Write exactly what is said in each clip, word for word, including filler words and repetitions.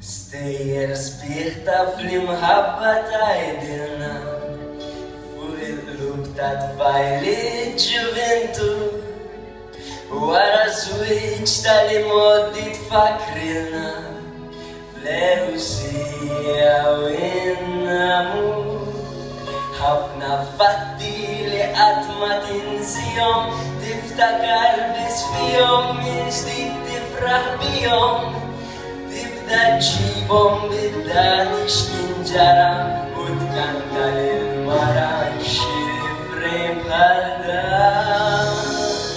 Stejjer sbieħ ta' fl-imħabba tajdilna fuq il-qlub ta' tfajli ġuventu wara żwieġ tal-imoddi tfakrilna fl-erusija u in-namur ħafna fatti li qatt ma tinsihom tiftakar biss fihom minn ġdid tifraħ bihom tibda ġibhom bid-dan x'kien ġara u tkanta lil-mara xi rifrejn bħal dan.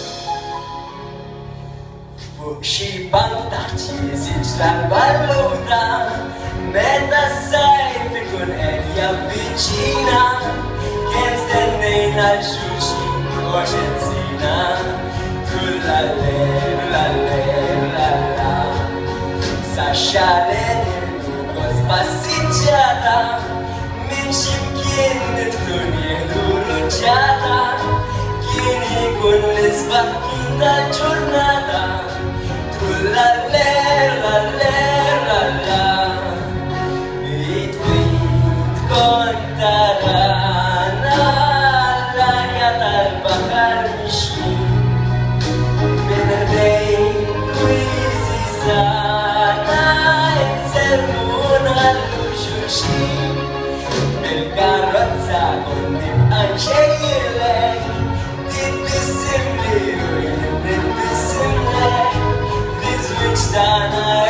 Fuq xi bank taħt xi siġla balluta meta s-sajf ikun qed javviċina kemm stennejna l-xulxin għoxet sina tullalleru lalleru lalla sa xalet il-kos passiġġata minn ximkien nidħlu nieħdu ruġġata kien ikun l-isbaħ kien tal-ġurnata tullalleru lalleru lalla it-twit kont tarana l-arja tal-baħar mixkin minn rdejn kwisi sana inselmuna l-xulxin bil-karozza kont nibqa' nxejjilek titbissimli u jien nitbissimlek fi żwieġ tagħna